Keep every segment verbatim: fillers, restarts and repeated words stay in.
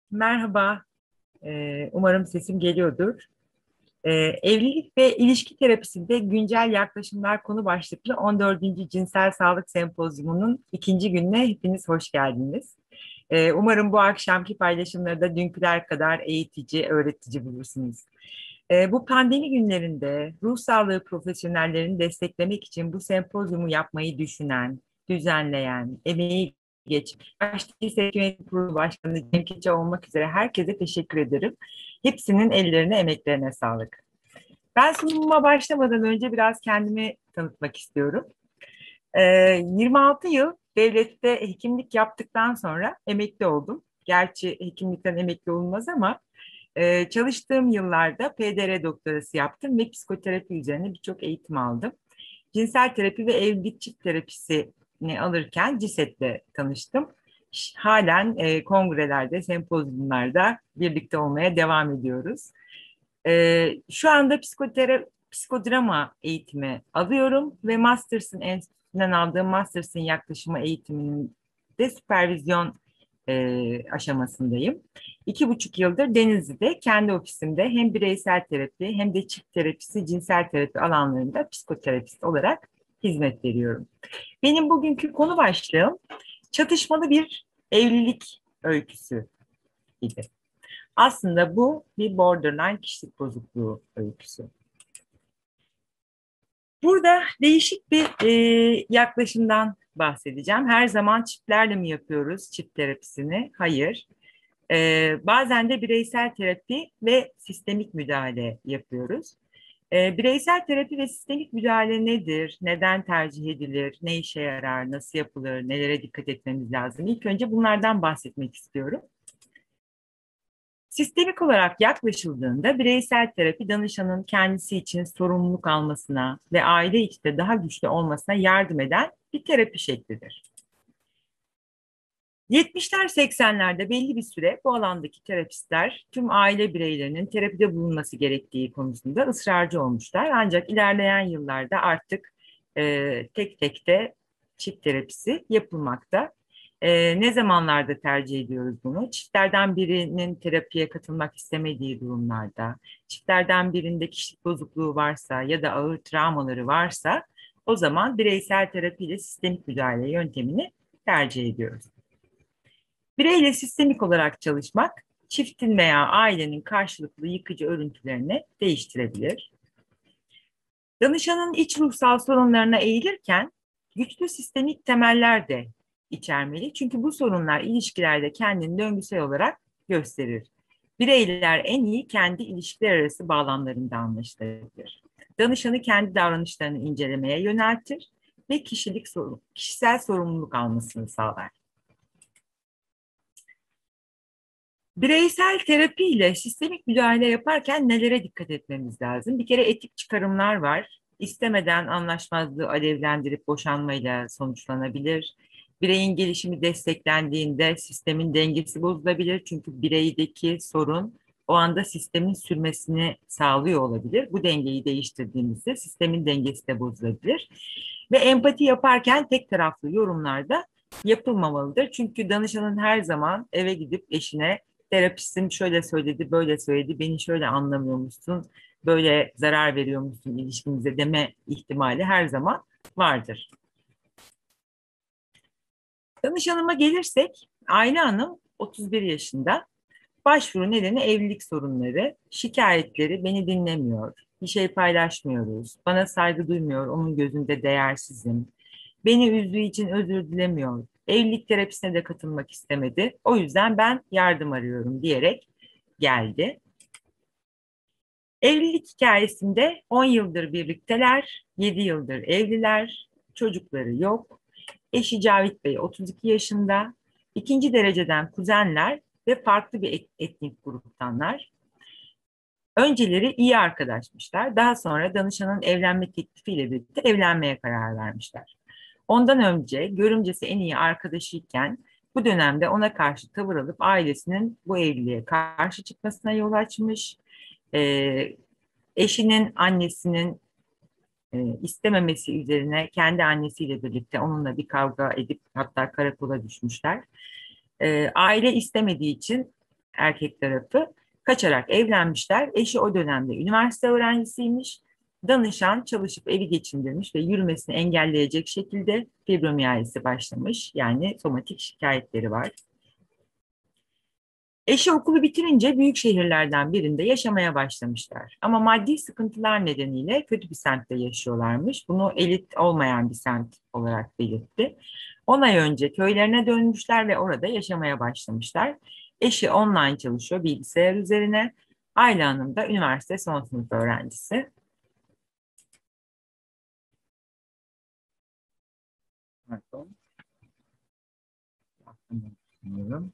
Merhaba, Ee, umarım sesim geliyordur. Ee, Evlilik ve ilişki terapisinde güncel yaklaşımlar konu başlıklı on dördüncü Cinsel Sağlık Sempozyumu'nun ikinci gününe hepiniz hoş geldiniz. Ee, umarım bu akşamki paylaşımları da dünküler kadar eğitici, öğretici bulursunuz. Ee, bu pandemi günlerinde ruh sağlığı profesyonellerini desteklemek için bu sempozyumu yapmayı düşünen, düzenleyen, emeği geç, başta İSEK Yönetim Kurulu Başkanı Cem Keçe olmak üzere herkese teşekkür ederim. Hepsinin ellerine, emeklerine sağlık. Ben sunumuma başlamadan önce biraz kendimi tanıtmak istiyorum. Ee, yirmi altı yıl devlette hekimlik yaptıktan sonra emekli oldum. Gerçi hekimlikten emekli olunmaz ama ee, çalıştığım yıllarda P D R doktorası yaptım ve psikoterapi üzerine birçok eğitim aldım. Cinsel terapi ve evlilik çift terapisini alırken CİSET'le tanıştım. Ş- Halen e, kongrelerde, sempozyumlarda birlikte olmaya devam ediyoruz. Ee, şu anda psikotera psikodrama eğitimi alıyorum ve Masters'ın enstitüsünden aldığım Masters'ın yaklaşımı eğitiminin de süpervizyon e, aşamasındayım. İki buçuk yıldır Denizli'de kendi ofisimde hem bireysel terapi hem de çift terapisi, cinsel terapi alanlarında psikoterapist olarak hizmet veriyorum. Benim bugünkü konu başlığım çatışmalı bir evlilik öyküsü gibi. Aslında bu bir borderline kişilik bozukluğu öyküsü. Burada değişik bir e, yaklaşımdan bahsedeceğim. Her zaman çiftlerle mi yapıyoruz çift terapisini? Hayır. E, bazen de bireysel terapi ve sistemik müdahale yapıyoruz. E, bireysel terapi ve sistemik müdahale nedir? Neden tercih edilir? Ne işe yarar? Nasıl yapılır? Nelere dikkat etmemiz lazım? İlk önce bunlardan bahsetmek istiyorum. Sistemik olarak yaklaşıldığında bireysel terapi danışanın kendisi için sorumluluk almasına ve aile içinde daha güçlü olmasına yardım eden bir terapi şeklidir. yetmişler seksenlerde belli bir süre bu alandaki terapistler tüm aile bireylerinin terapide bulunması gerektiği konusunda ısrarcı olmuşlar. Ancak ilerleyen yıllarda artık e, tek tek de çift terapisi yapılmakta. E, ne zamanlarda tercih ediyoruz bunu? Çiftlerden birinin terapiye katılmak istemediği durumlarda, çiftlerden birinde kişilik bozukluğu varsa ya da ağır travmaları varsa o zaman bireysel terapiyle sistemik müdahale yöntemini tercih ediyoruz. Bireyle sistemik olarak çalışmak, çiftin veya ailenin karşılıklı yıkıcı örüntülerini değiştirebilir. Danışanın iç ruhsal sorunlarına eğilirken güçlü sistemik temeller de içermeli. Çünkü bu sorunlar ilişkilerde kendini döngüsel olarak gösterir. Bireyler en iyi kendi ilişkiler arası bağlamlarında anlaşılabilir. Danışanı kendi davranışlarını incelemeye yöneltir ve kişilik sorun, kişisel sorumluluk almasını sağlar. Bireysel terapi ile sistemik müdahale yaparken nelere dikkat etmemiz lazım? Bir kere etik çıkarımlar var. İstemeden anlaşmazlığı alevlendirip boşanmayla sonuçlanabilir. Bireyin gelişimi desteklendiğinde sistemin dengesi bozulabilir. Çünkü bireydeki sorun o anda sistemin sürmesini sağlıyor olabilir. Bu dengeyi değiştirdiğimizde sistemin dengesi de bozulabilir. Ve empati yaparken tek taraflı yorumlar da yapılmamalıdır. Çünkü danışanın her zaman eve gidip eşine terapistim şöyle söyledi, böyle söyledi, beni şöyle anlamıyormuşsun, böyle zarar veriyormuşsun ilişkimize deme ihtimali her zaman vardır. Danışanıma gelirsek, Ayla Hanım otuz bir yaşında. Başvuru nedeni evlilik sorunları, şikayetleri beni dinlemiyor, bir şey paylaşmıyoruz, bana saygı duymuyor, onun gözünde değersizim, beni üzdüğü için özür dilemiyor, evlilik terapisine de katılmak istemedi, o yüzden ben yardım arıyorum diyerek geldi. Evlilik hikayesinde on yıldır birlikteler, yedi yıldır evliler, çocukları yok. Eşi Cavit Bey otuz iki yaşında, ikinci dereceden kuzenler ve farklı bir etnik gruptanlar. Önceleri iyi arkadaşmışlar. Daha sonra danışanın evlenme teklifiyle birlikte evlenmeye karar vermişler. Ondan önce görümcesi en iyi arkadaşıyken bu dönemde ona karşı tavır alıp ailesinin bu evliliğe karşı çıkmasına yol açmış. Ee, Eşinin annesinin e, istememesi üzerine kendi annesiyle birlikte onunla bir kavga edip hatta karakola düşmüşler. E, aile istemediği için erkek tarafı kaçarak evlenmişler. Eşi o dönemde üniversite öğrencisiymiş. Danışan çalışıp evi geçindirmiş ve yürümesini engelleyecek şekilde fibromiyalisi başlamış. Yani somatik şikayetleri var. Eşi okulu bitirince büyük şehirlerden birinde yaşamaya başlamışlar. Ama maddi sıkıntılar nedeniyle kötü bir semtte yaşıyorlarmış. Bunu elit olmayan bir semt olarak belirtti. on ay önce köylerine dönmüşler ve orada yaşamaya başlamışlar. Eşi online çalışıyor bilgisayar üzerine. Ayla Hanım da üniversite son sınıf öğrencisi. Pardon. Bilmiyorum.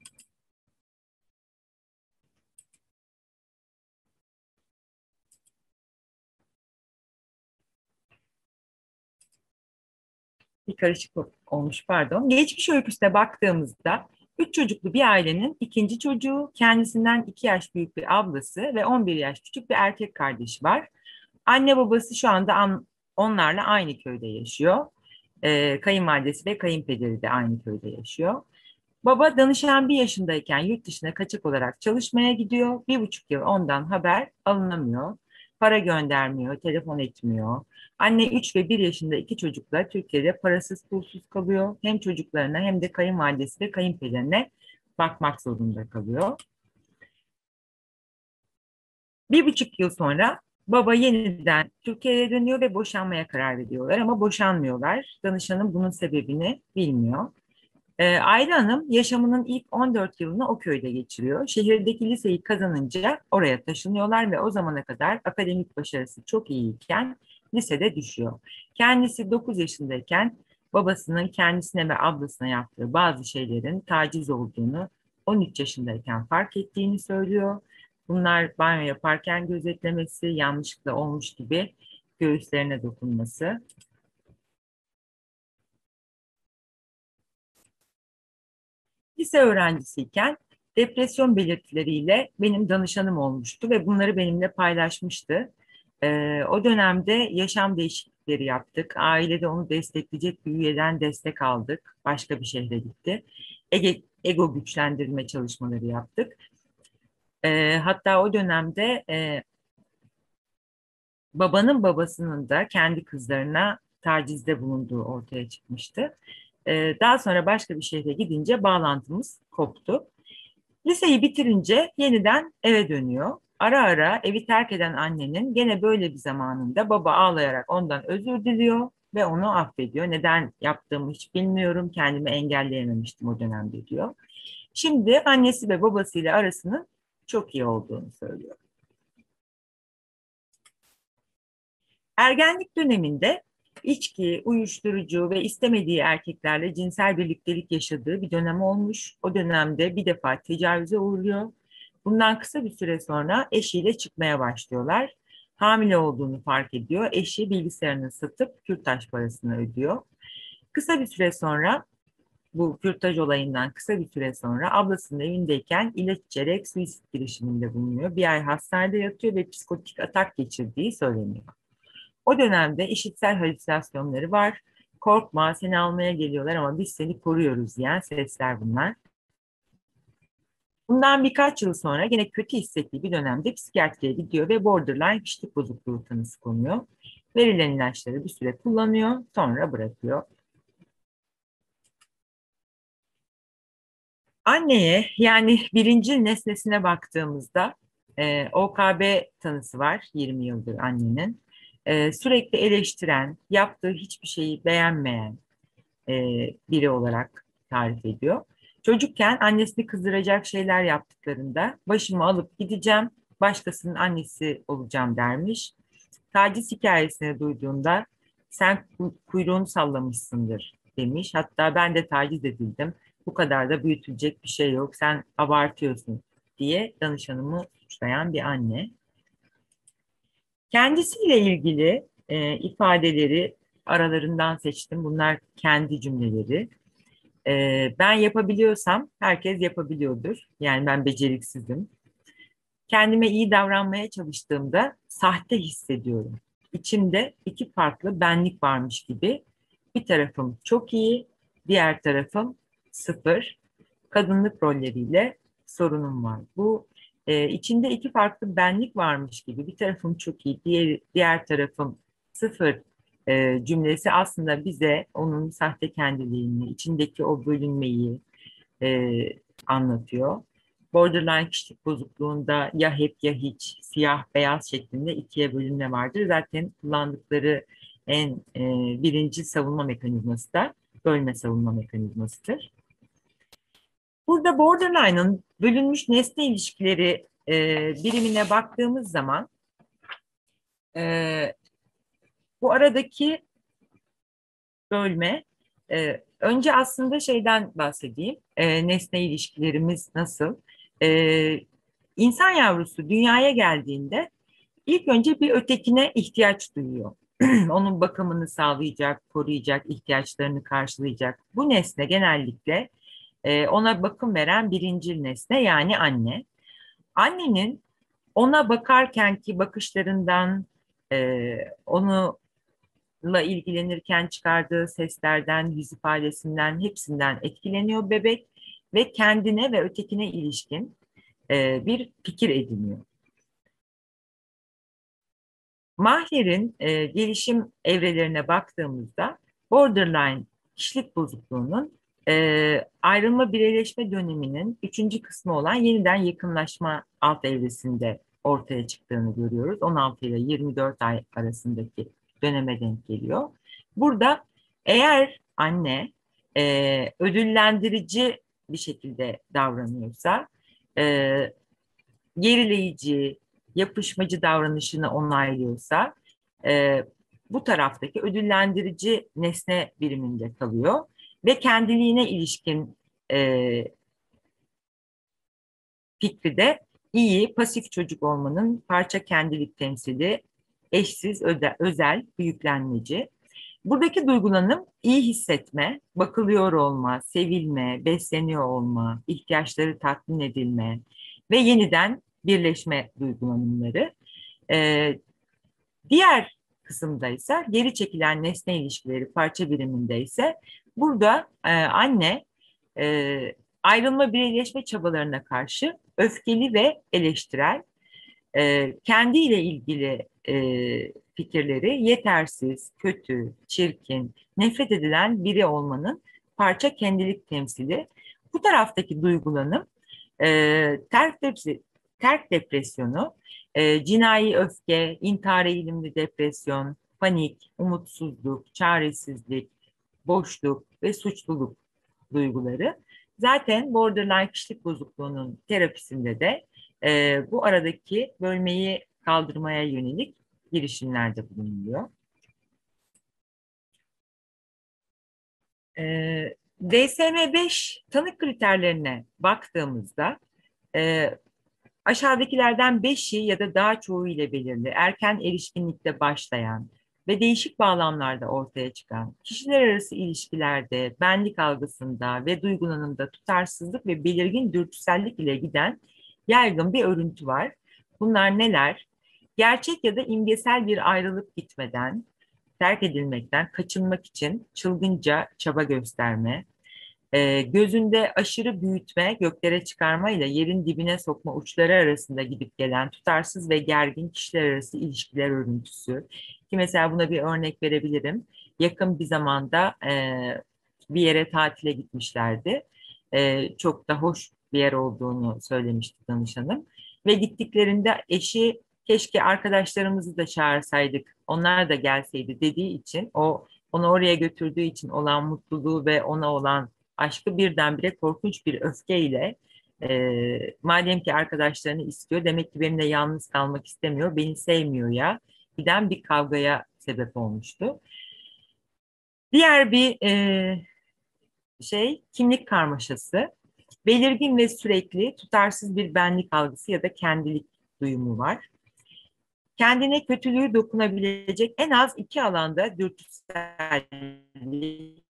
Bir karışıklık olmuş pardon. Geçmiş öyküsüne baktığımızda üç çocuklu bir ailenin ikinci çocuğu, kendisinden iki yaş büyük bir ablası ve on bir yaş küçük bir erkek kardeşi var. Anne babası şu anda an, onlarla aynı köyde yaşıyor. Ee, kayınvalidesi ve kayınpederi de aynı köyde yaşıyor. Baba danışan bir yaşındayken yurt dışına kaçak olarak çalışmaya gidiyor. Bir buçuk yıl ondan haber alınamıyor. Para göndermiyor, telefon etmiyor. Anne üç ve bir yaşında iki çocukla Türkiye'de parasız pulsuz kalıyor. Hem çocuklarına hem de kayınvalidesi ve kayınpederine bakmak zorunda kalıyor. Bir buçuk yıl sonra baba yeniden Türkiye'ye dönüyor ve boşanmaya karar veriyorlar ama boşanmıyorlar. Danışanın bunun sebebini bilmiyor. Ee, Ayla Hanım yaşamının ilk on dört yılını o köyde geçiriyor. Şehirdeki liseyi kazanınca oraya taşınıyorlar ve o zamana kadar akademik başarısı çok iyiyken lisede düşüyor. Kendisi dokuz yaşındayken babasının kendisine ve ablasına yaptığı bazı şeylerin taciz olduğunu on üç yaşındayken fark ettiğini söylüyor. Bunlar banyo yaparken gözetlemesi, yanlışlıkla olmuş gibi göğüslerine dokunması. Lise öğrencisiyken depresyon belirtileriyle benim danışanım olmuştu ve bunları benimle paylaşmıştı. Ee, o dönemde yaşam değişiklikleri yaptık. Ailede onu destekleyecek bir üyeden destek aldık. Başka bir şehre gitti. Ege, ego güçlendirme çalışmaları yaptık. Ee, hatta o dönemde e, babanın babasının da kendi kızlarına tacizde bulunduğu ortaya çıkmıştı. Ee, daha sonra başka bir şehre gidince bağlantımız koptu. Liseyi bitirince yeniden eve dönüyor. Ara ara evi terk eden annenin gene böyle bir zamanında baba ağlayarak ondan özür diliyor ve onu affediyor. Neden yaptığımı hiç bilmiyorum, kendimi engelleyememiştim o dönemde diyor. Şimdi annesi ve babasıyla arasının çok iyi olduğunu söylüyor. Ergenlik döneminde içki, uyuşturucu ve istemediği erkeklerle cinsel birliktelik yaşadığı bir dönem olmuş. O dönemde bir defa tecavüze uğruyor. Bundan kısa bir süre sonra eşiyle çıkmaya başlıyorlar. Hamile olduğunu fark ediyor. Eşi bilgisayarını satıp kürtaj parasını ödüyor. Kısa bir süre sonra bu kürtaj olayından kısa bir süre sonra ablasının evindeyken ilaç içerek suisit girişiminde bulunuyor. Bir ay hastanede yatıyor ve psikotik atak geçirdiği söyleniyor. O dönemde işitsel halüsinasyonları var. Korkma, seni almaya geliyorlar ama biz seni koruyoruz diyen sesler bunlar. Bundan birkaç yıl sonra gene kötü hissettiği bir dönemde psikiyatriye gidiyor ve borderline kişilik bozukluğu tanısı konuyor. Verilen ilaçları bir süre kullanıyor, sonra bırakıyor. Anneye yani birincil nesnesine baktığımızda e, O K B tanısı var yirmi yıldır annenin. E, sürekli eleştiren, yaptığı hiçbir şeyi beğenmeyen e, biri olarak tarif ediyor. Çocukken annesini kızdıracak şeyler yaptıklarında başımı alıp gideceğim, başkasının annesi olacağım dermiş. Taciz hikayesini duyduğunda sen kuyruğunu sallamışsındır demiş. Hatta ben de taciz edildim. Bu kadar da büyütülecek bir şey yok. Sen abartıyorsun diye danışanımı suçlayan bir anne. Kendisiyle ilgili e, ifadeleri aralarından seçtim. Bunlar kendi cümleleri. E, ben yapabiliyorsam herkes yapabiliyordur. Yani ben beceriksizim. Kendime iyi davranmaya çalıştığımda sahte hissediyorum. İçimde iki farklı benlik varmış gibi. Bir tarafım çok iyi, diğer tarafım sıfır. Kadınlık rolleriyle sorunum var. Bu e, içinde iki farklı benlik varmış gibi. Bir tarafım çok iyi, diğer, diğer tarafım sıfır e, cümlesi aslında bize onun sahte kendiliğini, içindeki o bölünmeyi e, anlatıyor. Borderline kişilik bozukluğunda ya hep ya hiç, siyah beyaz şeklinde ikiye bölünme vardır. Zaten kullandıkları en e, birinci savunma mekanizması da bölme savunma mekanizmasıdır. Burada borderline'ın bölünmüş nesne ilişkileri e, birimine baktığımız zaman e, bu aradaki bölme e, önce aslında şeyden bahsedeyim. E, nesne ilişkilerimiz nasıl? E, insan yavrusu dünyaya geldiğinde ilk önce bir ötekine ihtiyaç duyuyor. Onun bakımını sağlayacak, koruyacak, ihtiyaçlarını karşılayacak. Bu nesne genellikle e, ona bakım veren birincil nesne yani anne. Annenin ona bakarkenki bakışlarından, e, onunla ilgilenirken çıkardığı seslerden, yüz ifadesinden, hepsinden etkileniyor bebek ve kendine ve ötekine ilişkin e, bir fikir ediniyor. Mahler'in e, gelişim evrelerine baktığımızda borderline kişilik bozukluğunun e, ayrılma bireyleşme döneminin üçüncü kısmı olan yeniden yakınlaşma alt evresinde ortaya çıktığını görüyoruz. on altı ile yirmi dört ay arasındaki döneme denk geliyor. Burada eğer anne e, ödüllendirici bir şekilde davranıyorsa, e, gerileyici, yapışmacı davranışını onaylıyorsa e, bu taraftaki ödüllendirici nesne biriminde kalıyor ve kendiliğine ilişkin e, fikri de iyi, pasif çocuk olmanın parça kendilik temsili, eşsiz, öde, özel, büyüklenmeci. Buradaki duygulanım iyi hissetme, bakılıyor olma, sevilme, besleniyor olma, ihtiyaçları tatmin edilme ve yeniden birleşme duygulanımları. Ee, diğer kısımda ise geri çekilen nesne ilişkileri parça biriminde ise burada e, anne e, ayrılma bireyleşme çabalarına karşı öfkeli ve eleştirel, e, kendiyle ilgili e, fikirleri yetersiz, kötü, çirkin, nefret edilen biri olmanın parça kendilik temsili. Bu taraftaki duygulanım e, terk, depre- terk depresyonu, e, cinayi öfke, intihar eğilimli depresyon, panik, umutsuzluk, çaresizlik, boşluk ve suçluluk duyguları. Zaten borderline kişilik bozukluğunun terapisinde de e, bu aradaki bölmeyi kaldırmaya yönelik girişimlerde bulunuluyor. E, D S M beş tanı kriterlerine baktığımızda e, aşağıdakilerden beşi ya da daha çoğu ile belirli, erken erişkinlikte başlayan ve değişik bağlamlarda ortaya çıkan, kişiler arası ilişkilerde, benlik algısında ve duygulanımda tutarsızlık ve belirgin dürtüsellik ile giden yaygın bir örüntü var. Bunlar neler? Gerçek ya da imgesel bir ayrılık gitmeden, terk edilmekten kaçınmak için çılgınca çaba gösterme, e, gözünde aşırı büyütme, göklere çıkarma ile yerin dibine sokma uçları arasında gidip gelen tutarsız ve gergin kişiler arası ilişkiler örüntüsü. Ki mesela buna bir örnek verebilirim. Yakın bir zamanda e, bir yere tatile gitmişlerdi. E, çok da hoş bir yer olduğunu söylemişti danışanım. Ve gittiklerinde eşi keşke arkadaşlarımızı da çağırsaydık, onlar da gelseydi dediği için o onu oraya götürdüğü için olan mutluluğu ve ona olan aşkı birdenbire korkunç bir öfkeyle e, madem ki arkadaşlarını istiyor demek ki benimle yalnız kalmak istemiyor, beni sevmiyor ya giden bir kavgaya sebep olmuştu. Diğer bir e, şey kimlik karmaşası. Belirgin ve sürekli tutarsız bir benlik algısı ya da kendilik duyumu var. Kendine kötülüğü dokunabilecek en az iki alanda dürtüsellik,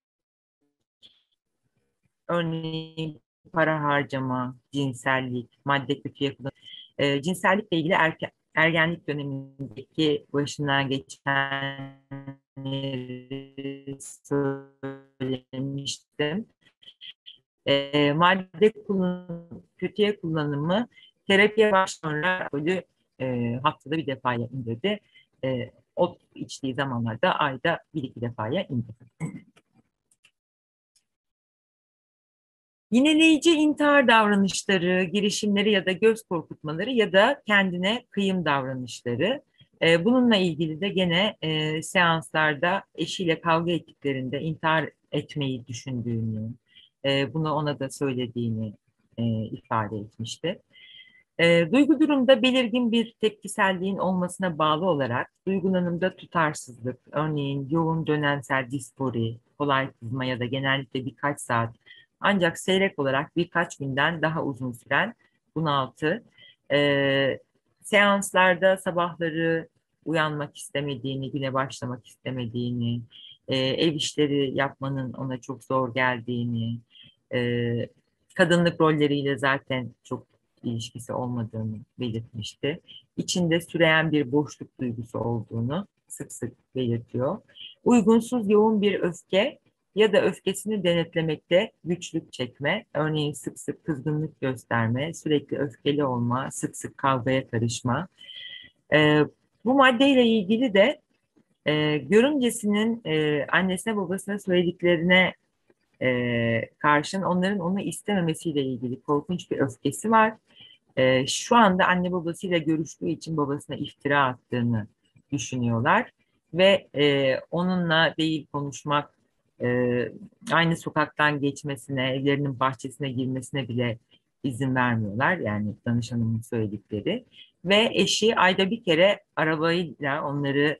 örneğin para harcama, cinsellik, madde kötüye kullanım. E, cinsellikle ilgili erke, ergenlik dönemindeki başından geçenleri söylemiştim. E, madde kullanım, kötüye kullanımı terapiye başlayarak alkolü e, haftada bir defaya indirdi. E, o içtiği zamanlarda ayda bir iki defaya indirdi. Yineleyici intihar davranışları, girişimleri ya da göz korkutmaları ya da kendine kıyım davranışları. Ee, bununla ilgili de gene e, seanslarda eşiyle kavga ettiklerinde intihar etmeyi düşündüğünü, e, bunu ona da söylediğini e, ifade etmişti. E, duygu durumda belirgin bir tepkiselliğin olmasına bağlı olarak duygulanımda tutarsızlık, örneğin yoğun dönemsel dispori, kolay kızma ya da genellikle birkaç saat ancak seyrek olarak birkaç günden daha uzun süren bunaltı, e, seanslarda sabahları uyanmak istemediğini, güne başlamak istemediğini, e, ev işleri yapmanın ona çok zor geldiğini, e, kadınlık rolleriyle zaten çok ilişkisi olmadığını belirtmişti. İçinde süreyen bir boşluk duygusu olduğunu sık sık belirtiyor. Uygunsuz yoğun bir öfke ya da öfkesini denetlemekte güçlük çekme, örneğin sık sık kızgınlık gösterme, sürekli öfkeli olma, sık sık kavgaya karışma. Ee, Bu maddeyle ilgili de e, görümcesinin e, annesine babasına söylediklerine e, karşın onların onu istememesiyle ilgili korkunç bir öfkesi var. E, şu anda anne babasıyla görüştüğü için babasına iftira attığını düşünüyorlar ve e, onunla değil konuşmak, e, aynı sokaktan geçmesine, evlerinin bahçesine girmesine bile izin vermiyorlar. Yani danışanımın söyledikleri. Ve eşi ayda bir kere arabayla onları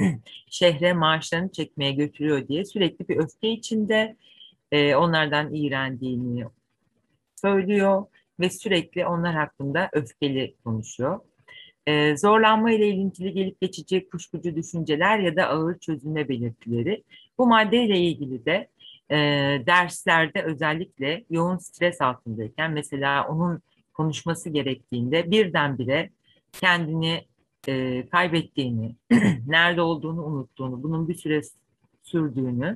şehre maaşlarını çekmeye götürüyor diye sürekli bir öfke içinde, e, onlardan iğrendiğini söylüyor ve sürekli onlar hakkında öfkeli konuşuyor. E, zorlanma ile ilintili gelip geçici kuşkucu düşünceler ya da ağır çözülme belirtileri. Bu maddeyle ilgili de e, derslerde özellikle yoğun stres altındayken mesela onun konuşması gerektiğinde birdenbire kendini e, kaybettiğini, nerede olduğunu unuttuğunu, bunun bir süre sürdüğünü,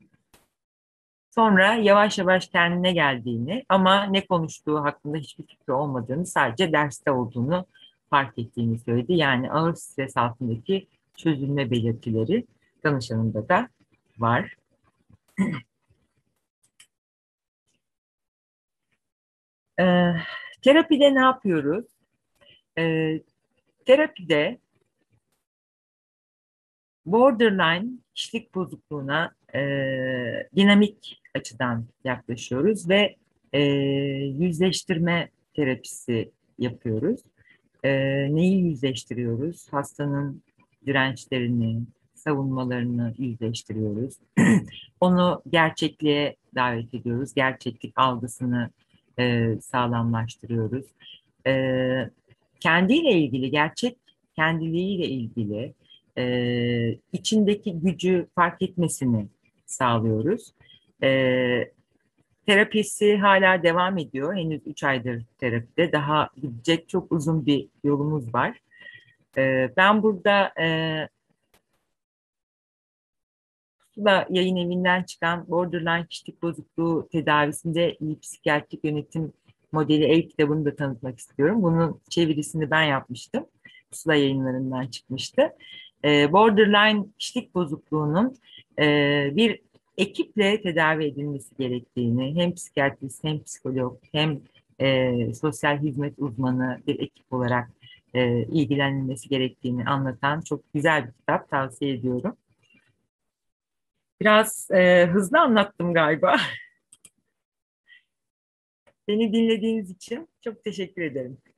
sonra yavaş yavaş kendine geldiğini ama ne konuştuğu hakkında hiçbir fikri olmadığını, sadece derste olduğunu fark ettiğini söyledi. Yani ağır stres altındaki çözülme belirtileri danışanında da var. Ee, Terapide ne yapıyoruz? Ee, Terapide borderline kişilik bozukluğuna e, dinamik açıdan yaklaşıyoruz ve e, yüzleştirme terapisi yapıyoruz. E, Neyi yüzleştiriyoruz? Hastanın dirençlerini, savunmalarını yüzleştiriyoruz. Onu gerçekliğe davet ediyoruz. Gerçeklik algısını e, sağlamlaştırıyoruz. E, Kendiyle ilgili, gerçek kendiliğiyle ilgili e, içindeki gücü fark etmesini sağlıyoruz. E, Terapisi hala devam ediyor. Henüz üç aydır terapide. Daha gidecek çok uzun bir yolumuz var. E, ben burada e, Pusula Yayın Evi'nden çıkan Borderline Kişilik Bozukluğu Tedavisinde İyi Psikiyatrik Yönetim Modeli ev kitabını da tanıtmak istiyorum. Bunun çevirisini ben yapmıştım. Pusula Yayınlarından çıkmıştı. E, borderline kişilik bozukluğunun e, bir ekiple tedavi edilmesi gerektiğini, hem psikiyatrist hem psikolog hem e, sosyal hizmet uzmanı bir ekip olarak e, ilgilenilmesi gerektiğini anlatan çok güzel bir kitap, tavsiye ediyorum. Biraz e, hızlı anlattım galiba. Beni dinlediğiniz için çok teşekkür ederim.